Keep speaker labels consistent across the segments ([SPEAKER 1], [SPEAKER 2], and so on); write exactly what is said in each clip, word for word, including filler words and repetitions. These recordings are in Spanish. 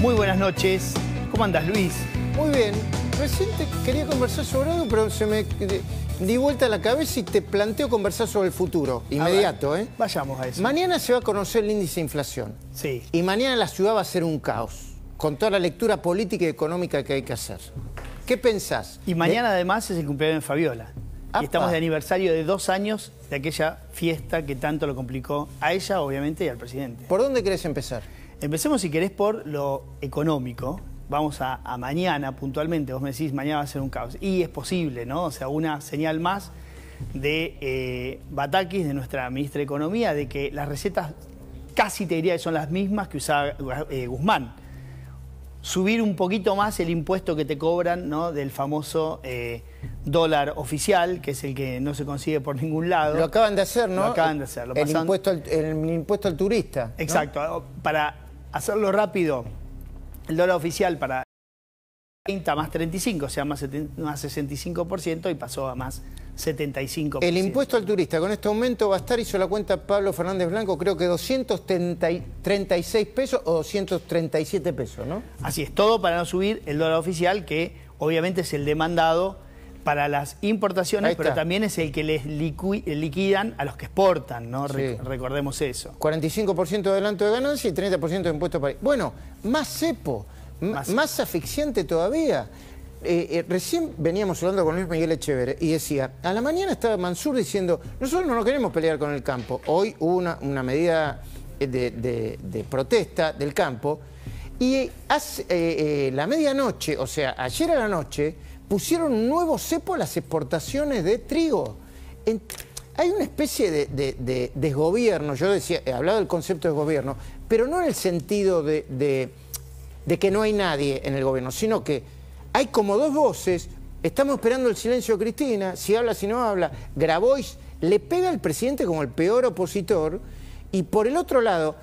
[SPEAKER 1] Muy buenas noches. ¿Cómo andas, Luis?
[SPEAKER 2] Muy bien. Recién te quería conversar sobre algo, pero se me di vuelta la cabeza y te planteo conversar sobre el futuro. Inmediato, ¿eh?
[SPEAKER 1] Vayamos a eso.
[SPEAKER 2] Mañana se va a conocer el índice de inflación.
[SPEAKER 1] Sí.
[SPEAKER 2] Y mañana la ciudad va a ser un caos, con toda la lectura política y económica que hay que hacer. ¿Qué pensás?
[SPEAKER 1] Y mañana de... además es el cumpleaños de Fabiola.
[SPEAKER 2] ¡Apa!
[SPEAKER 1] Y estamos de aniversario de dos años de aquella fiesta que tanto lo complicó a ella, obviamente, y al presidente.
[SPEAKER 2] ¿Por dónde querés empezar?
[SPEAKER 1] Empecemos, si querés, por lo económico. Vamos a, a mañana puntualmente. Vos me decís, mañana va a ser un caos. Y es posible, ¿no? O sea, una señal más de eh, Batakis, de nuestra ministra de Economía, de que las recetas casi te diría que son las mismas que usaba eh, Guzmán. Subir un poquito más el impuesto que te cobran, ¿no?, del famoso eh, dólar oficial, que es el que no se consigue por ningún lado.
[SPEAKER 2] Lo acaban de hacer, ¿no?
[SPEAKER 1] Lo acaban de hacer. Lo
[SPEAKER 2] el,
[SPEAKER 1] pasan...
[SPEAKER 2] impuesto al, el impuesto al turista, ¿no?
[SPEAKER 1] Exacto. Para hacerlo rápido, el dólar oficial para treinta más treinta y cinco, o sea, más, más sesenta y cinco por ciento, y pasó a más setenta y cinco por ciento.
[SPEAKER 2] El impuesto al turista con este aumento va a estar, hizo la cuenta Pablo Fernández Blanco, creo que doscientos treinta y seis pesos o doscientos treinta y siete pesos, ¿no?
[SPEAKER 1] Así es, todo para no subir el dólar oficial, que obviamente es el demandado para las importaciones, pero también es el que les liquidan a los que exportan, ¿no? Sí. Re recordemos eso.
[SPEAKER 2] cuarenta y cinco por ciento de adelanto de ganancia y treinta por ciento de impuesto para... Bueno, más cepo, más, más asfixiante todavía. Eh, eh, recién veníamos hablando con Luis Miguel Echeverri y decía, a la mañana estaba Mansur diciendo, nosotros no nos queremos pelear con el campo. Hoy hubo una, una medida de, de, de protesta del campo y hace, eh, eh, la medianoche, o sea, ayer a la noche, pusieron un nuevo cepo a las exportaciones de trigo. En, hay una especie de, de, de desgobierno, yo decía, he hablado del concepto de gobierno, pero no en el sentido de, de, de que no hay nadie en el gobierno, sino que hay como dos voces, estamos esperando el silencio de Cristina, si habla, si no habla. Grabois le pega al presidente como el peor opositor, y por el otro lado,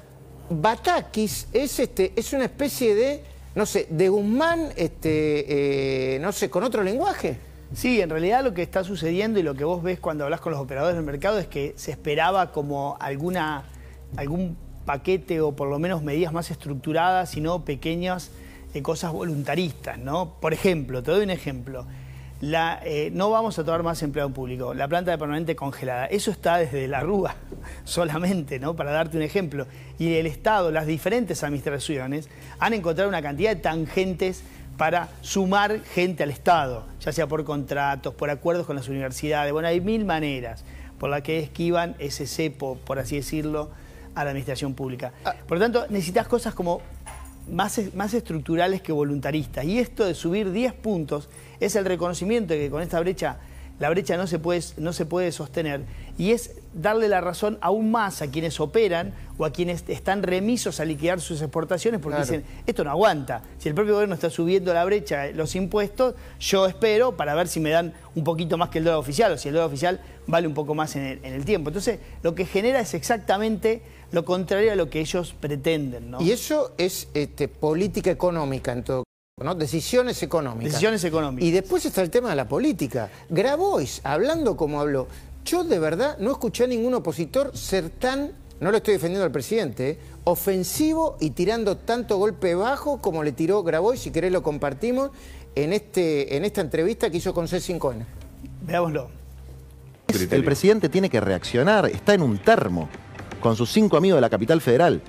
[SPEAKER 2] Batakis es, este, es una especie de, no sé, de Guzmán, este, eh, no sé, con otro lenguaje.
[SPEAKER 1] Sí, en realidad lo que está sucediendo y lo que vos ves cuando hablas con los operadores del mercado es que se esperaba como alguna, algún paquete o por lo menos medidas más estructuradas, sino pequeñas eh, cosas voluntaristas, ¿no? Por ejemplo, te doy un ejemplo. La, eh, no vamos a tomar más empleado público, la planta de permanente congelada. Eso está desde la Rúa solamente, ¿no? Para darte un ejemplo. Y el Estado, las diferentes administraciones, han encontrado una cantidad de tangentes para sumar gente al Estado, ya sea por contratos, por acuerdos con las universidades. Bueno, hay mil maneras por las que esquivan ese cepo, por así decirlo, a la administración pública. Por lo tanto, necesitas cosas como más, más estructurales que voluntaristas. Y esto de subir diez puntos es el reconocimiento de que con esta brecha, la brecha no se puede, no se puede sostener. Y es darle la razón aún más a quienes operan o a quienes están remisos a liquidar sus exportaciones porque claro, dicen, esto no aguanta. Si el propio gobierno está subiendo la brecha, los impuestos, yo espero para ver si me dan un poquito más que el dólar oficial o si el dólar oficial vale un poco más en el, en el tiempo. Entonces, lo que genera es exactamente lo contrario a lo que ellos pretenden, ¿no?
[SPEAKER 2] Y eso es este, política económica en todo caso, ¿no? Decisiones económicas.
[SPEAKER 1] Decisiones económicas.
[SPEAKER 2] Y después está el tema de la política. Grabois, hablando como habló, yo de verdad no escuché a ningún opositor ser tan, no lo estoy defendiendo al presidente, ¿eh?, ofensivo y tirando tanto golpe bajo como le tiró Grabois, si querés lo compartimos, en, este, en esta entrevista que hizo con C cinco N.
[SPEAKER 1] Veámoslo.
[SPEAKER 3] El presidente tiene que reaccionar, está en un termo con sus cinco amigos de la capital federal.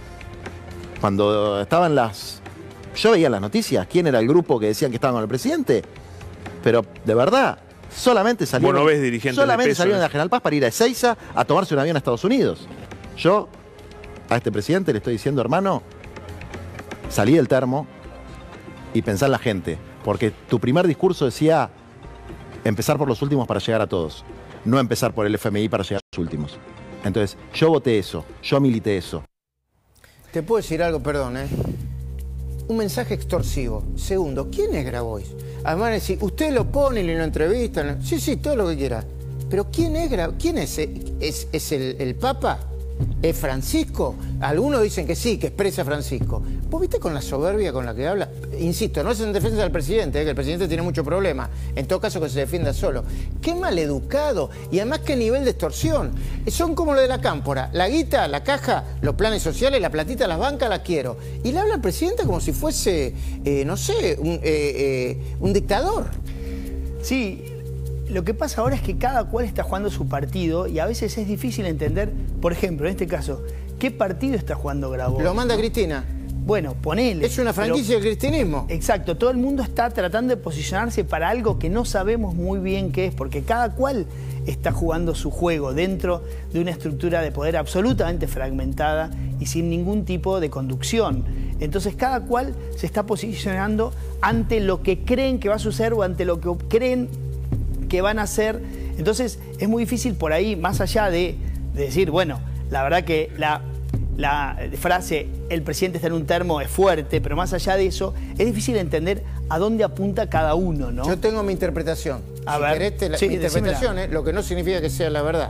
[SPEAKER 3] Cuando estaban las... Yo veía las noticias, quién era el grupo que decían que estaban con el presidente, pero de verdad, solamente salieron,
[SPEAKER 4] bueno, ves dirigentes
[SPEAKER 3] solamente
[SPEAKER 4] de peso,
[SPEAKER 3] salieron
[SPEAKER 4] ¿eh?
[SPEAKER 3] de la General Paz para ir a Ezeiza a tomarse un avión a Estados Unidos. Yo a este presidente le estoy diciendo, hermano, salí del termo y pensá en la gente, porque tu primer discurso decía empezar por los últimos para llegar a todos, no empezar por el F M I para llegar a los últimos. Entonces, yo voté eso, yo milité eso.
[SPEAKER 2] Te puedo decir algo, perdón, ¿eh? Un mensaje extorsivo. Segundo, ¿quién es Grabois? Además, decir, usted lo pone y lo entrevistan. Sí, sí, todo lo que quiera. Pero ¿quién es Grabois? ¿Quién es? ¿Es, es el, el Papa? ¿Es Francisco? Algunos dicen que sí, que expresa Francisco. ¿Vos viste con la soberbia con la que habla? Insisto, no es en defensa del presidente, ¿eh? Que el presidente tiene mucho problema. En todo caso, que se defienda solo. Qué maleducado. Y además, qué nivel de extorsión. Son como lo de la cámpora. La guita, la caja, los planes sociales, la platita, las bancas, la quiero. Y le habla al presidente como si fuese, eh, no sé, un, eh, eh, un dictador.
[SPEAKER 1] Sí. Lo que pasa ahora es que cada cual está jugando su partido y a veces es difícil entender, por ejemplo, en este caso, ¿qué partido está jugando Grabois?
[SPEAKER 2] Lo manda
[SPEAKER 1] ¿no?
[SPEAKER 2] Cristina.
[SPEAKER 1] Bueno, ponele.
[SPEAKER 2] Es una franquicia del cristianismo.
[SPEAKER 1] Exacto, todo el mundo está tratando de posicionarse para algo que no sabemos muy bien qué es, porque cada cual está jugando su juego dentro de una estructura de poder absolutamente fragmentada y sin ningún tipo de conducción. Entonces cada cual se está posicionando ante lo que creen que va a suceder o ante lo que creen que van a hacer. Entonces es muy difícil por ahí, más allá de, de decir, bueno, la verdad que la, la frase el presidente está en un termo es fuerte, pero más allá de eso es difícil entender a dónde apunta cada uno, ¿no?
[SPEAKER 2] Yo tengo mi interpretación.
[SPEAKER 1] A
[SPEAKER 2] si
[SPEAKER 1] ver,
[SPEAKER 2] querés, te la,
[SPEAKER 1] sí,
[SPEAKER 2] mi interpretación, eh, lo que no significa que sea la verdad.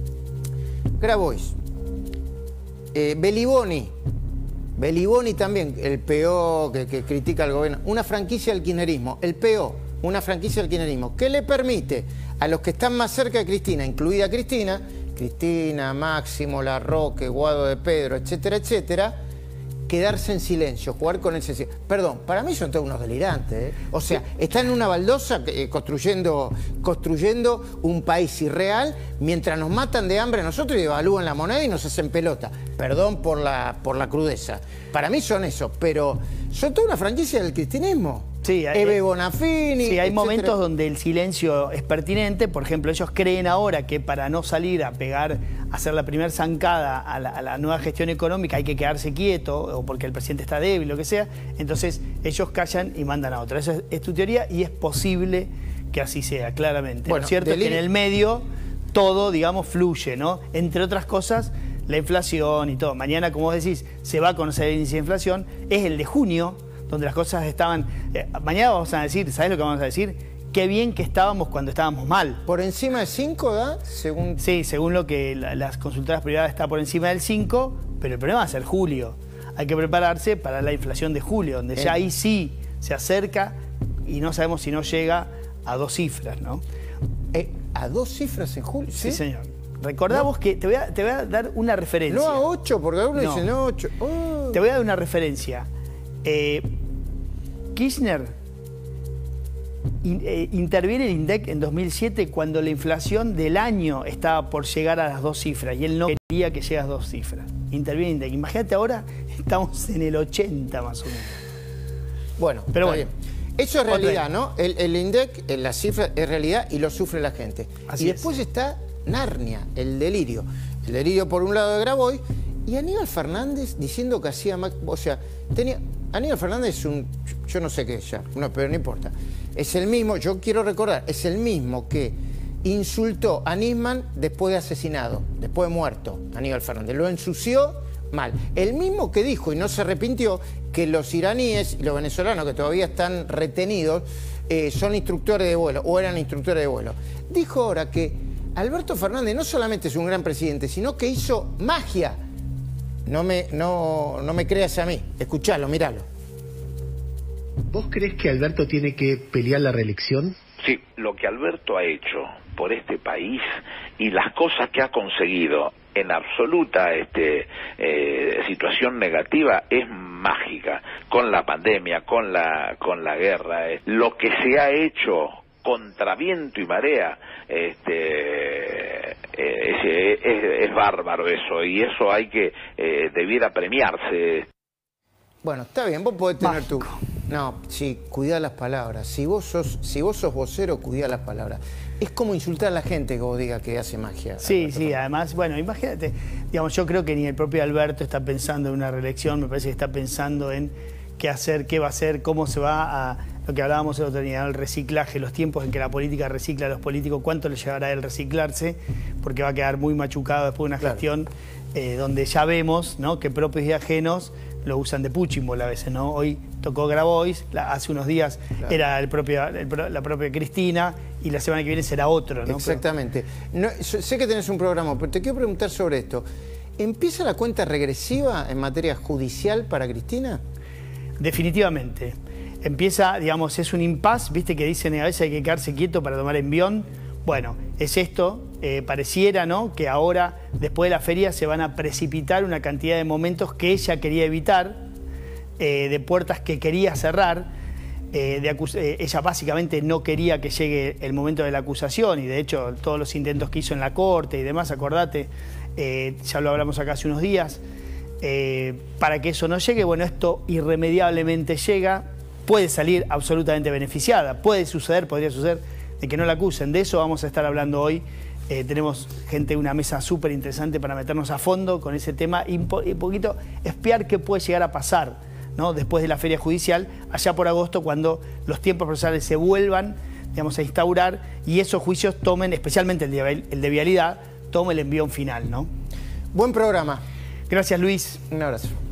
[SPEAKER 2] Grabois, eh, Beliboni, Beliboni también, el P O que, que critica al gobierno, una franquicia del kirchnerismo, el P O, una franquicia del kirchnerismo, que le permite a los que están más cerca de Cristina, incluida Cristina, Cristina, Máximo, Larroque, Guado de Pedro, etcétera, etcétera, quedarse en silencio, jugar con el silencio. Perdón, para mí son todos unos delirantes, ¿eh? O sea, están en una baldosa eh, construyendo, construyendo un país irreal mientras nos matan de hambre a nosotros y devalúan la moneda y nos hacen pelota. Perdón por la, por la crudeza. Para mí son eso, pero son toda una franquicia del cristianismo.
[SPEAKER 1] Sí, hay,
[SPEAKER 2] Eve Bonafini.
[SPEAKER 1] Sí, hay
[SPEAKER 2] etcétera.
[SPEAKER 1] momentos donde el silencio es pertinente. Por ejemplo, ellos creen ahora que para no salir a pegar, a hacer la primera zancada a la, a la nueva gestión económica hay que quedarse quieto o porque el presidente está débil, lo que sea. Entonces ellos callan y mandan a otra. Esa es, es tu teoría y es posible que así sea, claramente.
[SPEAKER 2] Bueno,
[SPEAKER 1] lo cierto
[SPEAKER 2] delirio.
[SPEAKER 1] es que en el medio todo, digamos, fluye, ¿no? Entre otras cosas, la inflación y todo. Mañana, como vos decís, se va a conocer el índice de inflación. Es el de junio, donde las cosas estaban... Eh, mañana vamos a decir, ¿sabés lo que vamos a decir? Qué bien que estábamos cuando estábamos mal.
[SPEAKER 2] ¿Por encima de cinco da? Según...
[SPEAKER 1] Sí, según lo que la, las consultoras privadas está por encima del cinco, pero el problema va a ser julio. Hay que prepararse para la inflación de julio, donde eh. ya ahí sí se acerca y no sabemos si no llega a dos cifras, ¿no?
[SPEAKER 2] Eh, ¿A dos cifras en julio?
[SPEAKER 1] Sí, sí señor. Recordamos no. que te voy, a, te voy a dar una referencia.
[SPEAKER 2] No a ocho, porque algunos no. dicen no ocho. Oh.
[SPEAKER 1] Te voy a dar una referencia. Eh, Kirchner in, eh, interviene el INDEC en dos mil siete cuando la inflación del año estaba por llegar a las dos cifras y él no quería que llegue a las dos cifras. Interviene el INDEC. Imagínate ahora, estamos en el ochenta más o menos.
[SPEAKER 2] Bueno,
[SPEAKER 1] pero
[SPEAKER 2] bueno. Bien. Eso es realidad, ¿no? El, el INDEC, la cifra es realidad y lo sufre la gente.
[SPEAKER 1] Así
[SPEAKER 2] y después
[SPEAKER 1] es.
[SPEAKER 2] está Narnia, el delirio. El delirio por un lado de Grabois y Aníbal Fernández diciendo que hacía más... O sea, tenía... Aníbal Fernández es un... Yo no sé qué es ya, no, pero no importa. Es el mismo, yo quiero recordar, es el mismo que insultó a Nisman después de asesinado, después de muerto, Aníbal Fernández. Lo ensució mal. El mismo que dijo, y no se arrepintió, que los iraníes y los venezolanos que todavía están retenidos eh, son instructores de vuelo, o eran instructores de vuelo. Dijo ahora que Alberto Fernández no solamente es un gran presidente, sino que hizo magia. No me, no, no me creas a mí, escuchalo, míralo.
[SPEAKER 4] ¿Vos crees que Alberto tiene que pelear la reelección?
[SPEAKER 5] Sí, lo que Alberto ha hecho por este país y las cosas que ha conseguido en absoluta este, eh, situación negativa es mágica. Con la pandemia, con la, con la guerra, eh, lo que se ha hecho contra viento y marea, este, eh, es, es, es bárbaro eso, y eso hay que, eh, debiera premiarse.
[SPEAKER 2] Bueno, está bien, vos podés tener
[SPEAKER 1] Mágico.
[SPEAKER 2] tu... No, sí, cuidá las palabras. Si vos sos, si vos sos vocero, cuidá las palabras. Es como insultar a la gente que vos digas que hace magia.
[SPEAKER 1] Sí,
[SPEAKER 2] Alberto.
[SPEAKER 1] sí, además, bueno, imagínate, digamos, yo creo que ni el propio Alberto está pensando en una reelección, me parece que está pensando en qué hacer, qué va a hacer, cómo se va a... Lo que hablábamos el otro día, el reciclaje, los tiempos en que la política recicla a los políticos, cuánto le llevará a él reciclarse, porque va a quedar muy machucado después de una
[SPEAKER 2] Claro.
[SPEAKER 1] gestión eh, donde ya vemos, ¿no?, que propios y ajenos lo usan de puchimbol a veces, ¿no? Hoy tocó Grabois, la, hace unos días
[SPEAKER 2] Claro.
[SPEAKER 1] era el propio, el, la propia Cristina y la semana que viene será otro, ¿no?
[SPEAKER 2] Exactamente. No, sé que tenés un programa, pero te quiero preguntar sobre esto. ¿Empieza la cuenta regresiva en materia judicial para Cristina?
[SPEAKER 1] Definitivamente. Empieza, digamos, es un impasse, viste que dicen a veces hay que quedarse quieto para tomar envión. Bueno, es esto, eh, pareciera, ¿no?, que ahora, después de la feria, se van a precipitar una cantidad de momentos que ella quería evitar, eh, de puertas que quería cerrar. Eh, de eh, ella básicamente no quería que llegue el momento de la acusación y de hecho todos los intentos que hizo en la corte y demás, acordate, eh, ya lo hablamos acá hace unos días, eh, para que eso no llegue. Bueno, esto irremediablemente llega, puede salir absolutamente beneficiada, puede suceder, podría suceder de que no la acusen. De eso vamos a estar hablando hoy. Eh, tenemos gente, una mesa súper interesante para meternos a fondo con ese tema y un poquito espiar qué puede llegar a pasar, ¿no?, después de la feria judicial, allá por agosto, cuando los tiempos procesales se vuelvan, digamos, a instaurar y esos juicios tomen, especialmente el de, el de vialidad, tome el envión final, ¿no?
[SPEAKER 2] Buen programa.
[SPEAKER 1] Gracias, Luis.
[SPEAKER 2] Un abrazo.